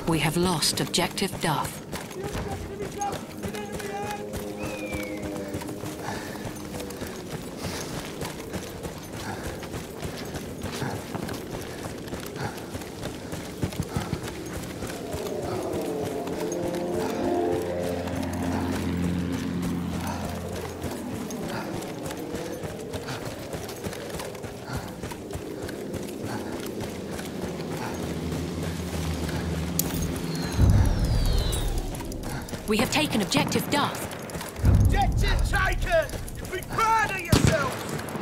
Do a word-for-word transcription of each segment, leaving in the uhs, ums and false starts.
We have lost objective Duff. We have taken objective Duff. Objective taken! Be proud of yourselves!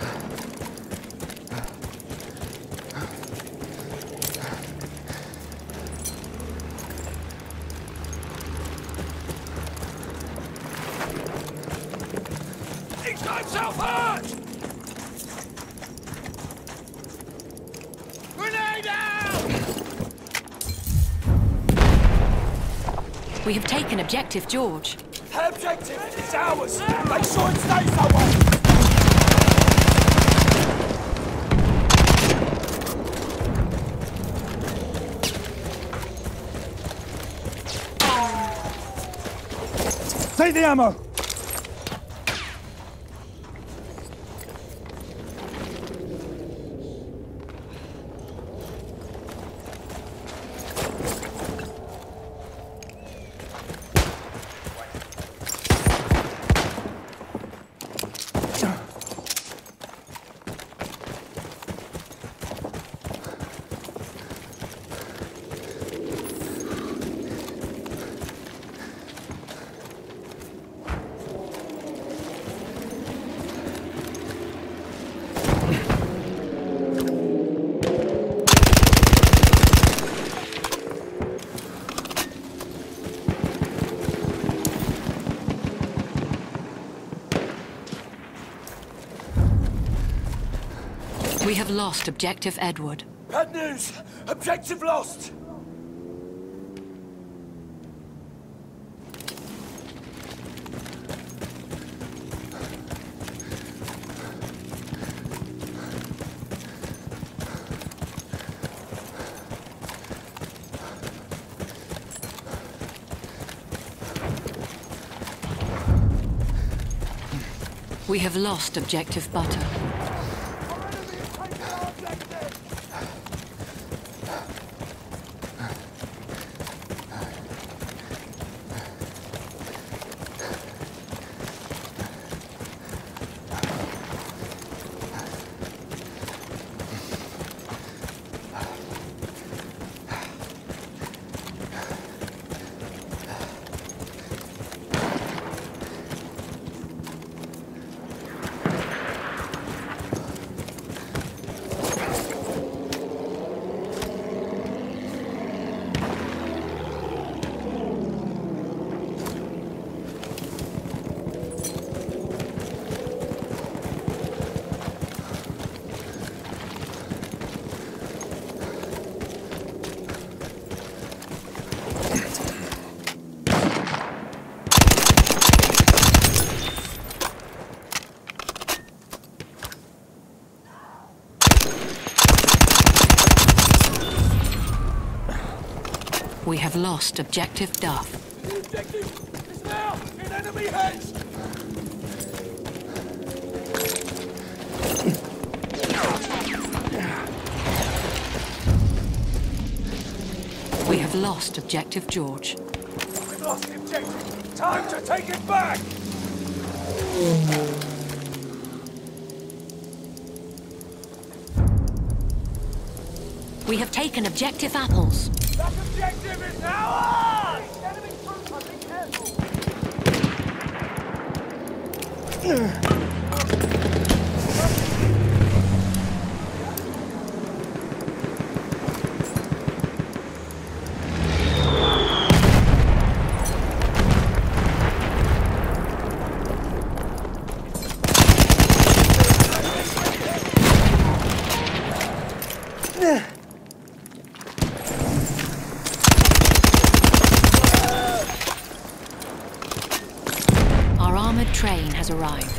He's got himself hurt! Grenade out! We have taken objective George. The objective is ours! Make sure it stays that way! Take the ammo! We have lost objective Edward. Bad news! Objective lost! We have lost objective Butter. We have lost objective Duff. The objective is now in enemy hands! We have lost objective George. We've lost the objective! Time to take it back! We have taken objective Apples. That objective is now ours! Enemy troops, be careful! Train has arrived.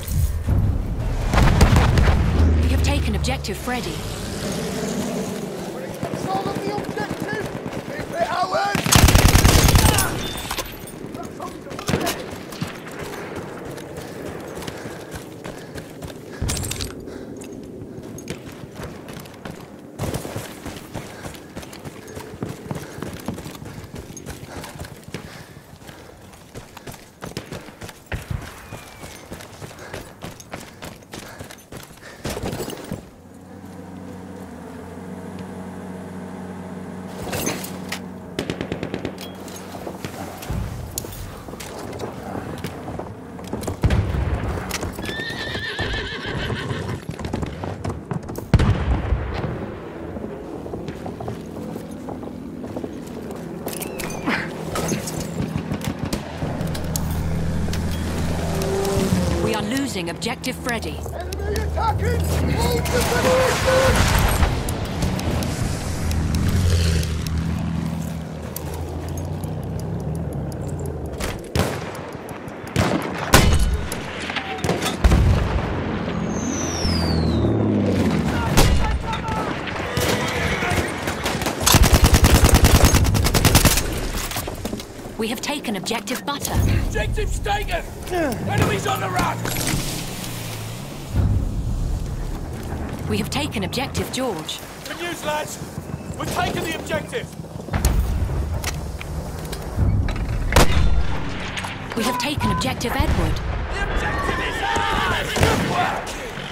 We have taken objective Freddy. We're in control of the objective! Keep it ours! losing objective Freddy. Enemy attacking! Hold the We have taken objective Butter. Objective's taken! Enemies on the run! We have taken objective George. Good news, lads! We've taken the objective! We have taken objective Edward. The objective is ours! Good work!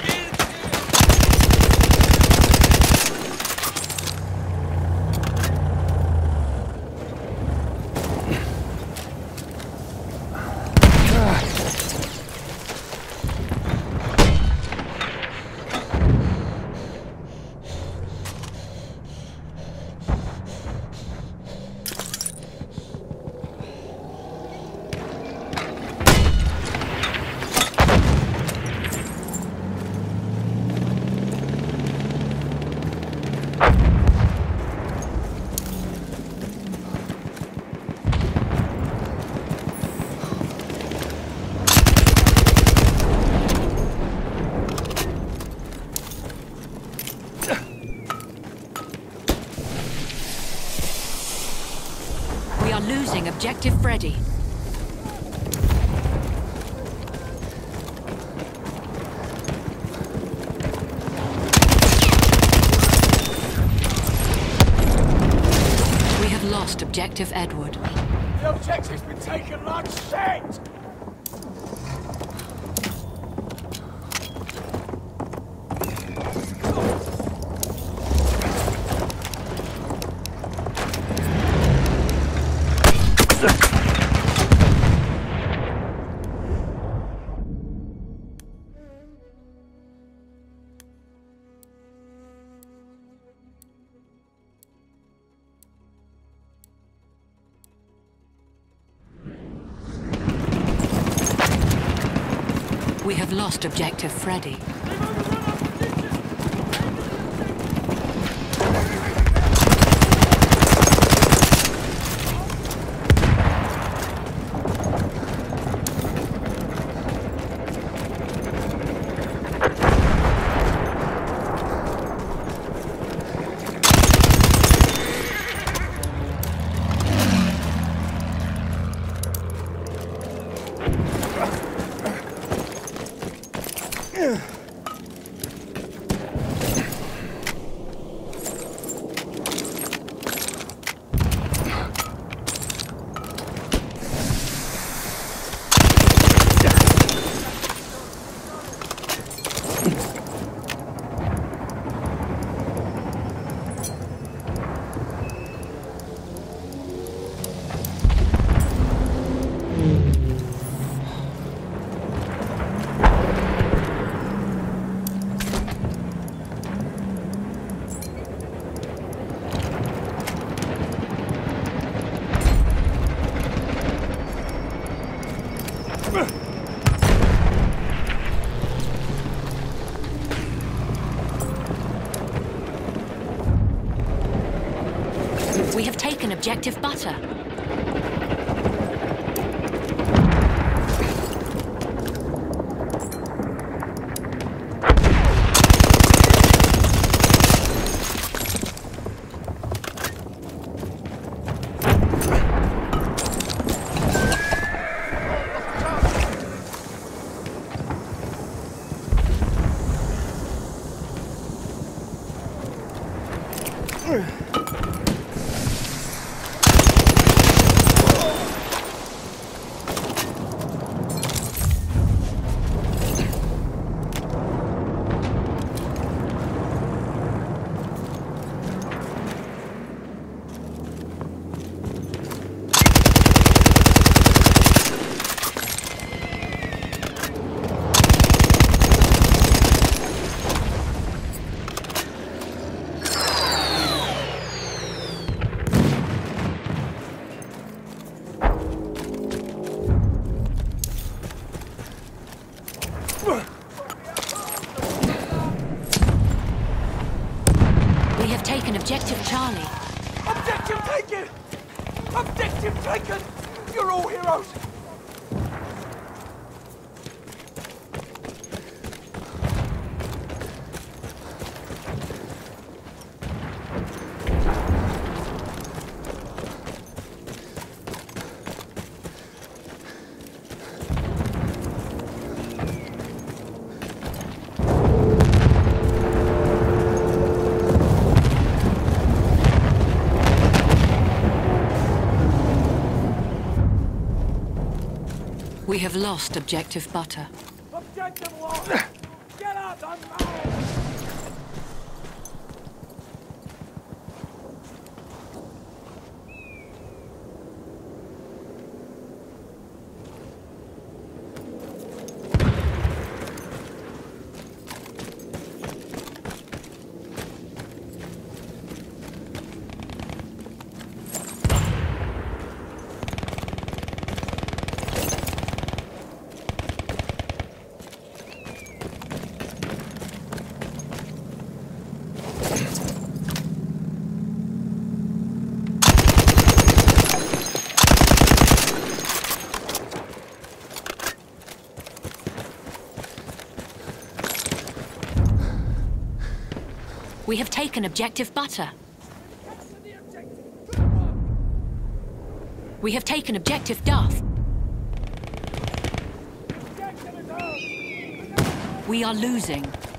We are losing objective Freddy. We have lost objective Edward. The objective's been taken like shit! We have lost objective Freddy. We have taken objective Butter. you! Objective taken! You're all heroes! We have lost objective butter. Objective lost! Get out, unmarried! We have taken objective butter. We have taken objective Duff. We are losing.